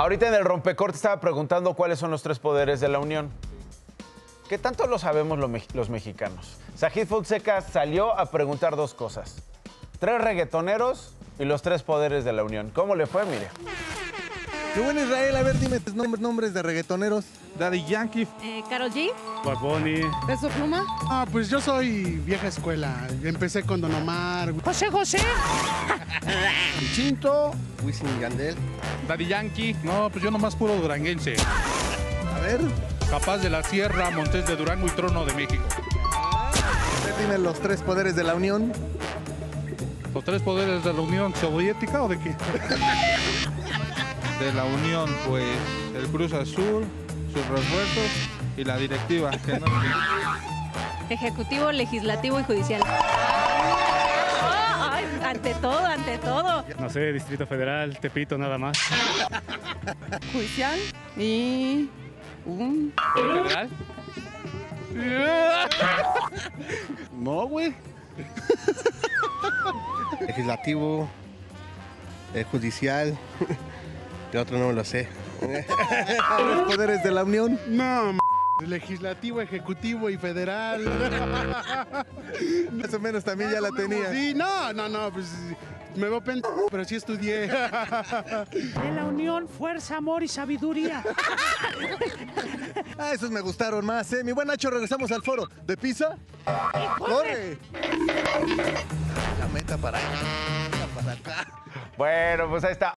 Ahorita en el rompecorte estaba preguntando cuáles son los tres poderes de la Unión. ¿Qué tanto lo sabemos los mexicanos? Sajid Fonseca salió a preguntar dos cosas. 3 reggaetoneros y los tres poderes de la Unión. ¿Cómo le fue? Mire. Qué bueno, Israel. A ver, dime tus nombres de reggaetoneros. Daddy Yankee. Karol G. Bad Bunny. ¿Peso Pluma? Ah, pues yo soy vieja escuela. Empecé con Don Omar. José José. Chinto. Wisin y Yandel. Daddy Yankee. No, pues yo nomás puro duranguense. A ver. Capaz de la Sierra, Montes de Durango y Trono de México. A ver, dime los tres poderes de la Unión. ¿Los tres poderes de la Unión Soviética o de qué? De la Unión, pues, el Cruz Azul, sus refuerzos y la directiva. Que no... Ejecutivo, legislativo y judicial. Ay, ante todo. No sé, Distrito Federal, Tepito, nada más. Judicial y... ¿Federal? No, güey. Legislativo. Judicial. El otro no me lo sé. ¿Los poderes de la Unión? No, legislativo, ejecutivo y federal. Más o menos también ya la tenía. Sí, no, pues me veo pero sí estudié. De la unión, fuerza, amor y sabiduría. Ah, esos me gustaron más, ¿eh? Mi buen Nacho, regresamos al foro. ¿De Pisa? ¡Corre! La meta para allá, para acá. Bueno, pues ahí está.